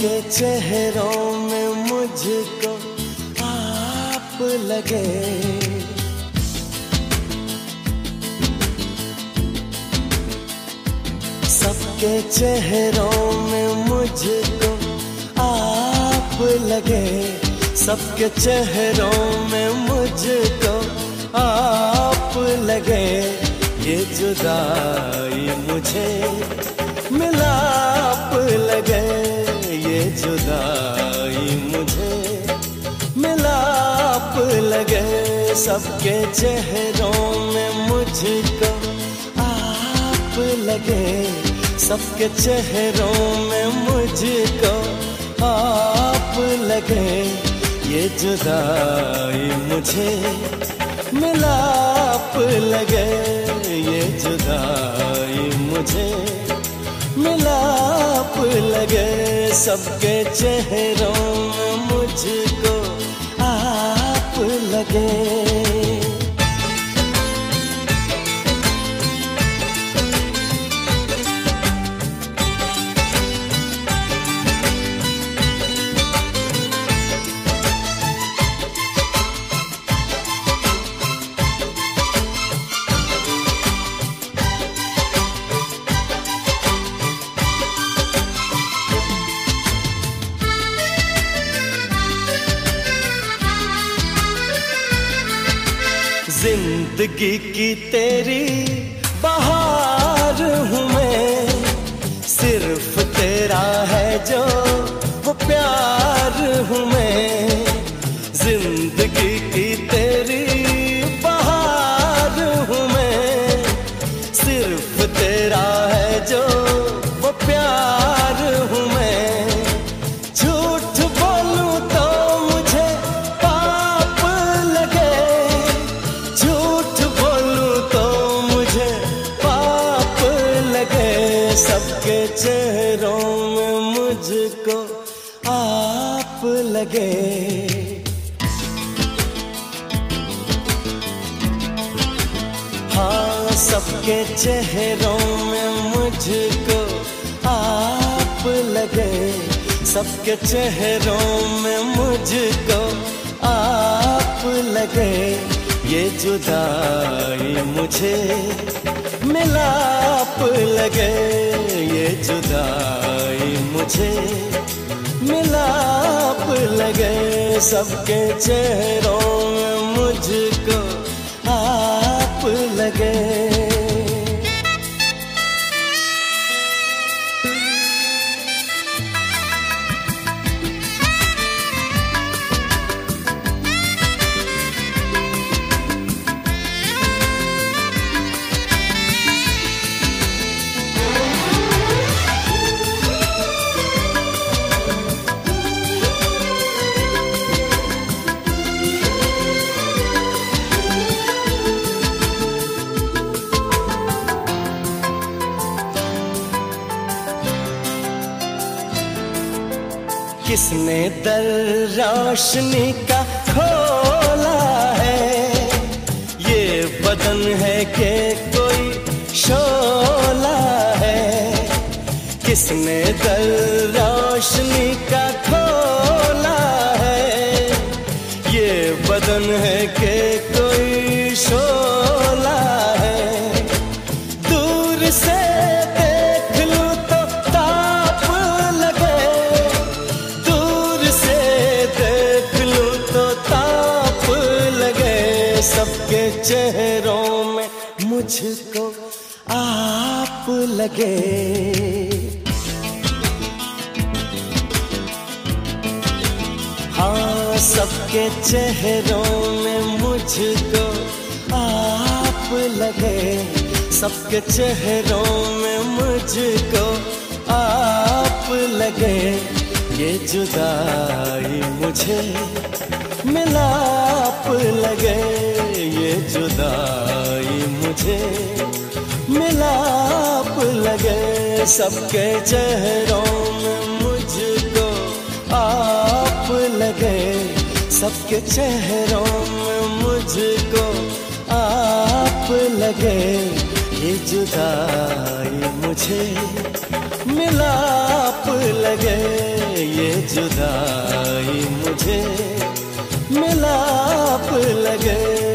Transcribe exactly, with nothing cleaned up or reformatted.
सबके चेहरों में मुझको आप लगे, सबके चेहरों में मुझको आप लगे, सबके चेहरों में मुझको आप लगे। ये जुदाई मुझे मिलाप लगे, ये जुदाई मुझे मिलाप लगे। सबके चेहरों में मुझको आप लगे, सबके चेहरों में मुझको आप लगे। ये जुदाई मुझे मिलाप लगे, ये जुदाई मुझे मिलाप लगे। सबके चेहरों में मुझको आप लगे। जिंदगी की तेरी बहार हूँ मैं, सिर्फ तेरा है जो वो प्यार हूँ मैं। जिंदगी की तेरी बहार हूँ मैं, सिर्फ तेरा है जो वो प्यार हूँ मैं। झूठ बोलूं तो मुझे पाप लगे, झूठ बोलूं तो मुझे पाप लगे। सबके चेहरों में मुझको आप लगे, हाँ सबके चेहरों में मुझको आप लगे, सबके चेहरों में मुझको आप लगे। ये जुदाई मुझे मिलाप लगे, ये जुदाई मुझे मिलाप लगे। सबके चेहरों में मुझको आप लगे। किसने दर रोशनी का खोला है, ये बदन है कि कोई शोला है। किसने दर रोशनी का खोला है, ये बदन है कि कोई शोला है। दूर से देख लूं तो ताप लगे, दूर से देख लूं तो ताप लगे। सबके चेहरों में मुझको आप लगे, हाँ सबके चेहरों में मुझको आप लगे, सबके चेहरों में मुझको आप लगे। ये जुदाई मुझे मिलाप लगे, ये जुदाई मुझे मिलाप लगे। सबके चेहरों में मुझको आप लगे, सबके चेहरों में मुझको आप लगे। ये जुदाई मुझे मिलाप लगे, ये जुदाई मुझे मिलाप लगे।